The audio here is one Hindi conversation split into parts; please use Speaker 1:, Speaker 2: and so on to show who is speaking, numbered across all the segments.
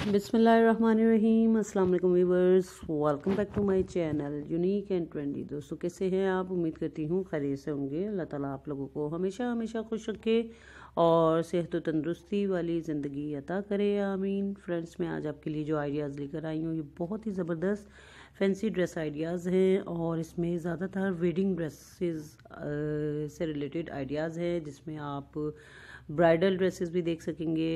Speaker 1: बिस्मिल्लाहिर्रहमानिर्रहीम। अस्सलाम वालेकुम viewers, welcome back to my channel Unique and Trendy. दोस्तों कैसे हैं आप? उम्मीद करती हूँ खैरियत से होंगे। अल्लाह ताला आप लोगों को हमेशा हमेशा खुश रखे और सेहत व तंदुरुस्ती वाली ज़िंदगी अता करे, आमीन। फ्रेंड्स, मैं आज आपके लिए जो आइडियाज़ लेकर आई हूँ ये बहुत ही ज़बरदस्त फैंसी ड्रेस आइडियाज़ हैं और इसमें ज़्यादातर वेडिंग ड्रेसेस से रिलेटेड आइडियाज़ हैं, जिसमें आप ब्राइडल ड्रेसेस भी देख सकेंगे।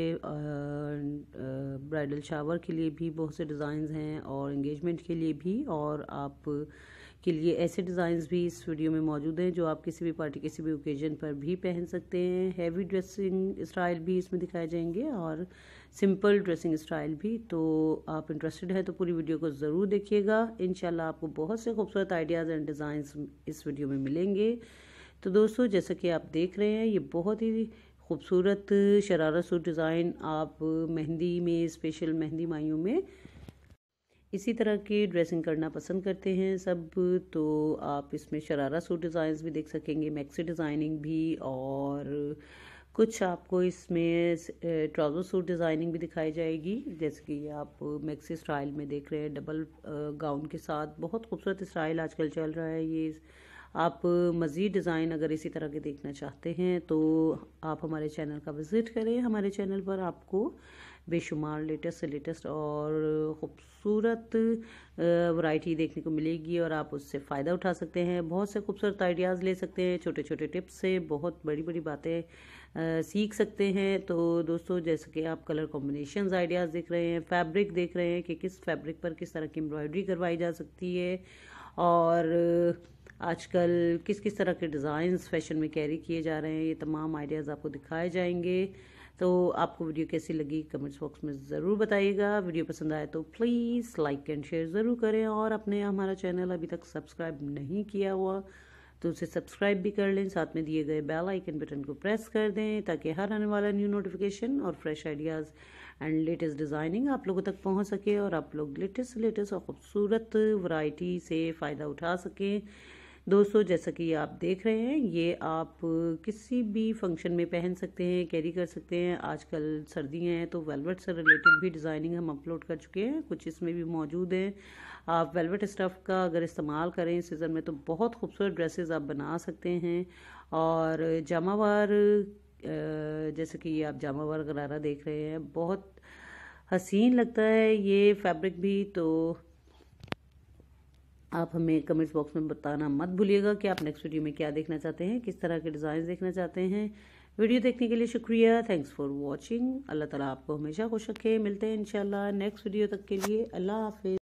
Speaker 1: ब्राइडल शावर के लिए भी बहुत से डिज़ाइंस हैं और एंगेजमेंट के लिए भी, और आप के लिए ऐसे डिज़ाइंस भी इस वीडियो में मौजूद हैं जो आप किसी भी पार्टी, किसी भी ओकेजन पर भी पहन सकते हैं। हैवी ड्रेसिंग स्टाइल भी इसमें दिखाए जाएंगे और सिंपल ड्रेसिंग स्टाइल भी। तो आप इंटरेस्टेड हैं तो पूरी वीडियो को ज़रूर देखिएगा। इंशाल्लाह आपको बहुत से खूबसूरत आइडियाज़ एंड डिज़ाइंस इस वीडियो में मिलेंगे। तो दोस्तों, जैसा कि आप देख रहे हैं, ये बहुत ही खूबसूरत शरारा सूट डिज़ाइन आप मेहंदी में, स्पेशल मेहंदी माइयों में इसी तरह की ड्रेसिंग करना पसंद करते हैं सब, तो आप इसमें शरारा सूट डिज़ाइंस भी देख सकेंगे, मैक्सी डिज़ाइनिंग भी, और कुछ आपको इसमें ट्राउज़र सूट डिज़ाइनिंग भी दिखाई जाएगी। जैसे कि आप मैक्सी स्टाइल में देख रहे हैं, डबल गाउन के साथ बहुत खूबसूरत स्टाइल आजकल चल रहा है ये। आप मज़ीद डिज़ाइन अगर इसी तरह के देखना चाहते हैं तो आप हमारे चैनल का विज़िट करें। हमारे चैनल पर आपको बेशुमार लेटेस्ट से लेटेस्ट और ख़ूबसूरत वैरायटी देखने को मिलेगी और आप उससे फ़ायदा उठा सकते हैं। बहुत से खूबसूरत आइडियाज़ ले सकते हैं, छोटे छोटे टिप्स से बहुत बड़ी बड़ी बातें सीख सकते हैं। तो दोस्तों, जैसे कि आप कलर कॉम्बिनेशंस आइडियाज़ देख रहे हैं, फैब्रिक देख रहे हैं कि किस फैब्रिक पर किस तरह की एम्ब्रॉयडरी करवाई जा सकती है, और आजकल किस किस तरह के डिज़ाइंस फैशन में कैरी किए जा रहे हैं, ये तमाम आइडियाज़ आपको दिखाए जाएंगे। तो आपको वीडियो कैसी लगी कमेंट्स बॉक्स में ज़रूर बताइएगा। वीडियो पसंद आए तो प्लीज़ लाइक एंड शेयर ज़रूर करें, और अपने हमारा चैनल अभी तक सब्सक्राइब नहीं किया हुआ तो उसे सब्सक्राइब भी कर लें। साथ में दिए गए बेल आइकन बटन को प्रेस कर दें ताकि हर आने वाला न्यू नोटिफिकेशन और fresh ideas and latest designing आप लोगों तक पहुंच सके और आप लोग लेटेस्ट और ख़ूबसूरत वैरायटी से फ़ायदा उठा सकें। दोस्तों, जैसा कि आप देख रहे हैं, ये आप किसी भी फंक्शन में पहन सकते हैं, कैरी कर सकते हैं। आजकल सर्दियां हैं तो वेलवेट से रिलेटेड भी डिज़ाइनिंग हम अपलोड कर चुके हैं, कुछ इसमें भी मौजूद हैं। आप वेलवेट स्टफ़ का अगर इस्तेमाल करें इस सीज़न में तो बहुत खूबसूरत ड्रेसेस आप बना सकते हैं। और जामावार, जैसे कि ये आप जामावार गरारा देख रहे हैं, बहुत हसीन लगता है ये फैब्रिक भी। तो आप हमें कमेंट्स बॉक्स में बताना मत भूलिएगा कि आप नेक्स्ट वीडियो में क्या देखना चाहते हैं, किस तरह के डिज़ाइन देखना चाहते हैं। वीडियो देखने के लिए शुक्रिया। Thanks for watching. अल्लाह ताला आपको हमेशा खुश रखे। मिलते हैं इंशाल्लाह नेक्स्ट वीडियो तक के लिए। अल्लाह हाफिज़।